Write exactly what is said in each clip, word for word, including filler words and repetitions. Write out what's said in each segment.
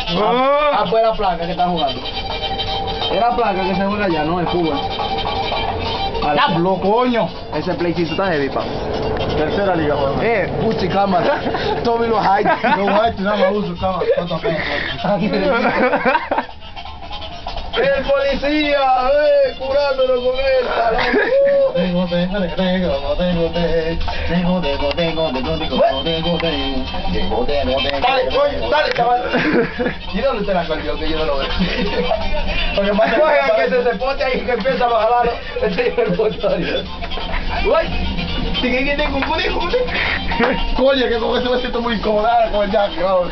Oh. Ah, pues la placa que están jugando. Era placa que se juega allá, no el fútbol. Diablo, coño. Ese playcito está heavy, pa. Tercera liga, weón. Eh, puchi cámara. Toby los hay. Los white, nada más uso cámara. El policía, eh, curándolo con él. Tengo, tengo, tengo, tengo, tengo, tengo, tengo, tengo, tengo, tengo, tengo, tengo, tengo. Dale, coño, dale, chaval. ¿Y dónde te la colgó que yo no lo veo? Porque más juegan que se se pone ahí que empieza a bajarlo. Ese es el botón. Uy. Sigue que tengo un conejo. Coño, que con eso me siento muy incomodada con el jack, cabrón.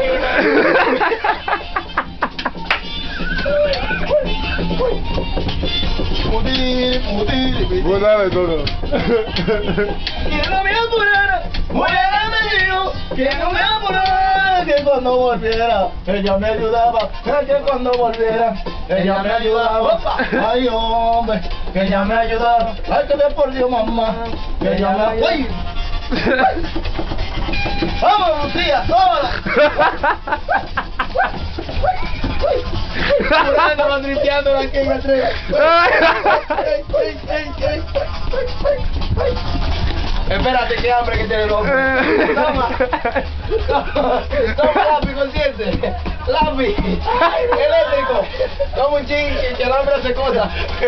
Putir, putir, pues dale, todo. Que no me apurara, fuera me dijo que no me apurara, que cuando volviera ella me ayudaba, que cuando volviera ella me ayudaba. Ay, hombre, que ella me ayudaba. Ay, que me por Dios, mamá, que ella me ayudaba. ¡Vamos, Lucía! ¡Hola! Curando, mandripeando aquí en el tren. Espérate, qué hambre que tiene el hombre. Toma. Toma lápiz, consciente. Lápiz. Eléctrico. Toma un ching, que el hambre hace cosas.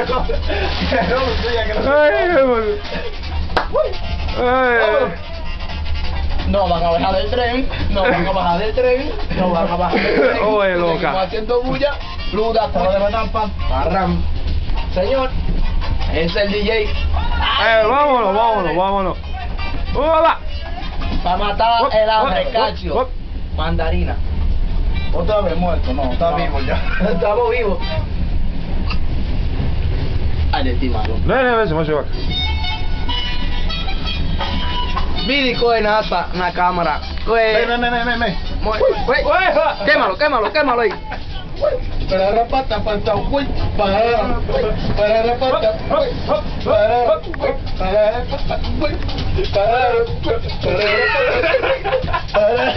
No van a bajar del tren, no van a bajar del tren, no van a bajar del tren. Oye, loca. Seguimos haciendo bulla, luda, todo de la trampa, barram. Señor, es el D J. Eh, vámonos, vámonos, vámonos. ¡Hola! Para matar el hambre, cacho. Mandarina. Otra vez muerto, no, está No. vivo ya. Estamos vivos. Ay, de ti, malo. No, no, no, se me lleva. Vidi coge nasa na cámara. Coge. Ven, ven, ven, ven, ven. Quémalo, quémalo, quémalo ahí. Para la pata, pata, uy, para la para la pata, uy, para la para la pata, uy, para la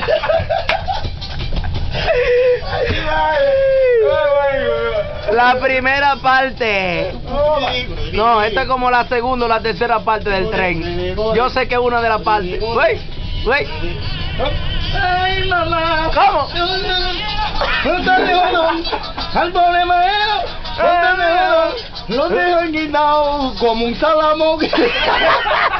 para la primera parte. No, esta es como la segunda o la tercera parte del tren. Yo sé que es una de las partes. Wey, wey. Ay, mamá. ¿Cómo? Al pobre maero, lo dejan quitado como un salamón.